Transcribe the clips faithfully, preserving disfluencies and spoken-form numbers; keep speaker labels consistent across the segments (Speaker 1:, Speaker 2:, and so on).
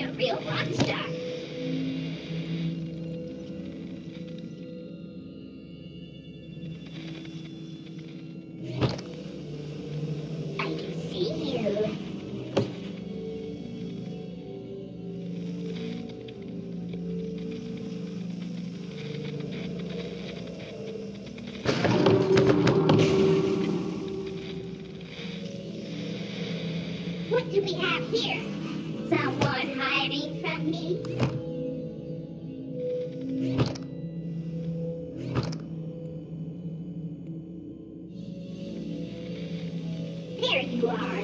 Speaker 1: be a real rock star. I can see you. What do we have here? Someone hiding from me? There you are.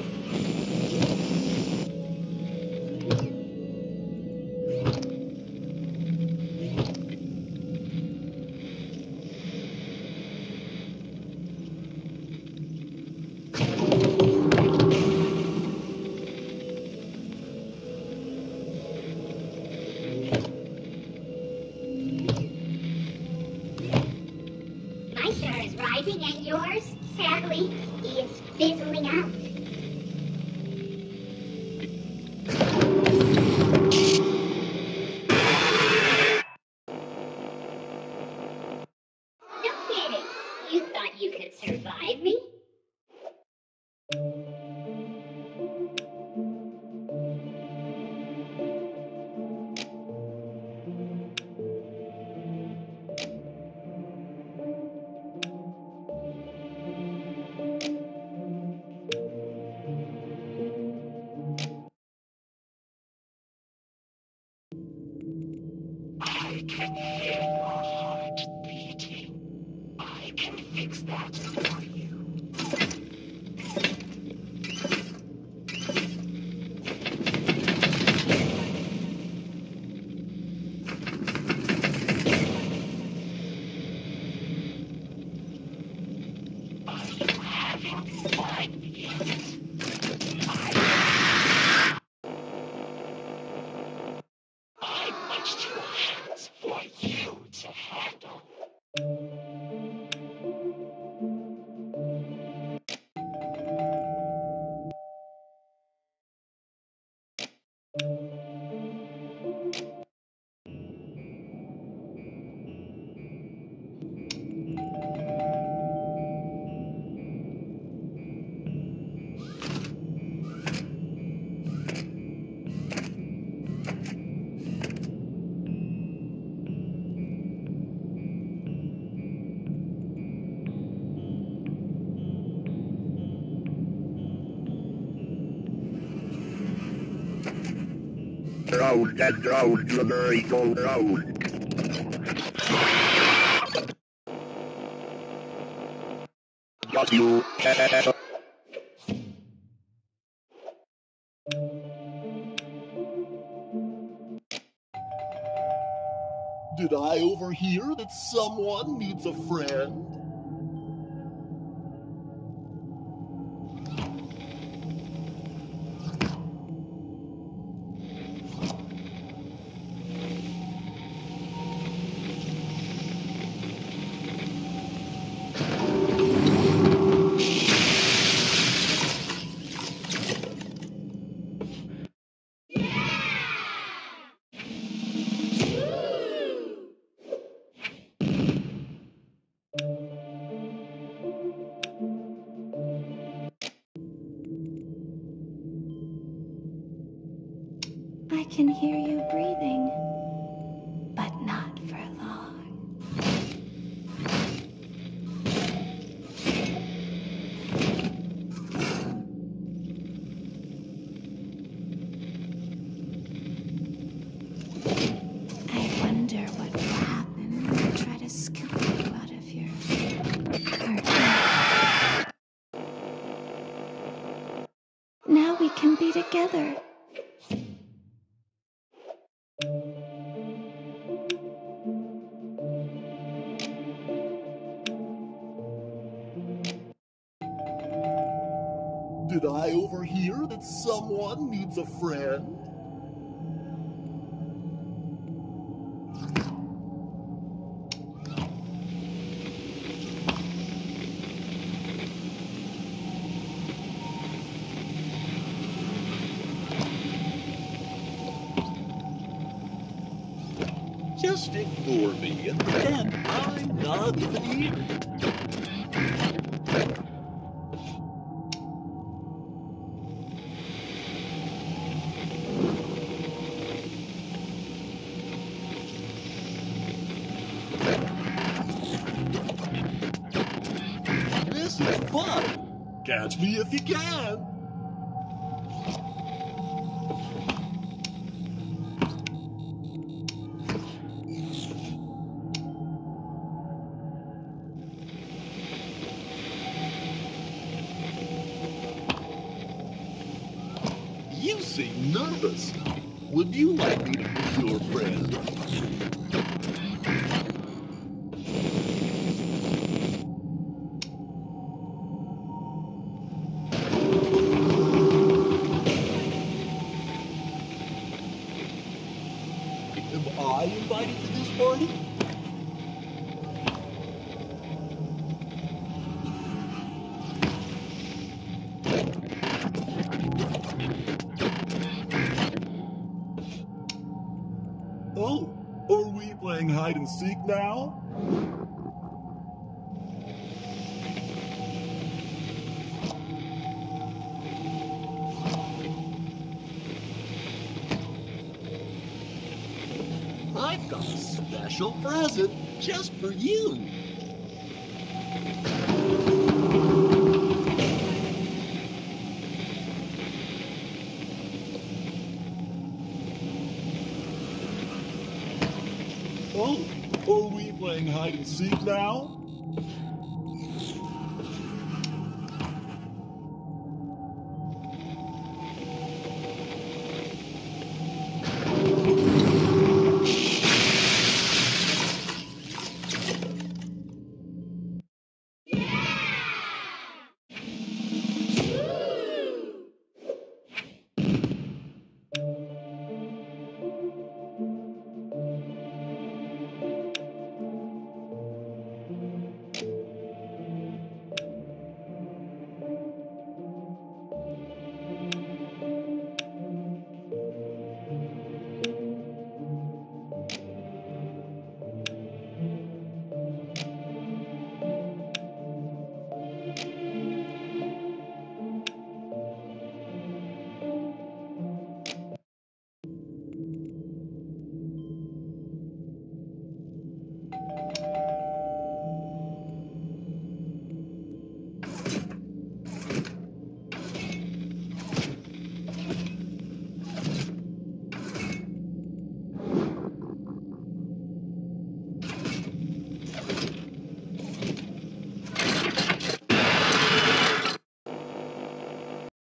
Speaker 1: My star is rising and yours, sadly, is fizzling out. No kidding. You thought you could survive me?
Speaker 2: I can hear your heart beating. I can fix that for you. Are you having fun yet? I'm much too hot for you to handle.
Speaker 3: Road, that road, the very cold road. Got you.
Speaker 4: Did I overhear that someone needs a friend?
Speaker 5: I can hear you breathing, but not for long. I wonder what will happen when I try to scoop you out of your heart. Now we can be together.
Speaker 4: Did I overhear that someone needs a friend? Just ignore me and pretend I'm not even here. This is fun. Catch me if you can. You seem nervous. Would you like me to be your friend? Am I invited to this party? Oh, are we playing hide and seek now? I've got a special present just for you. Oh, are we playing hide and seek now?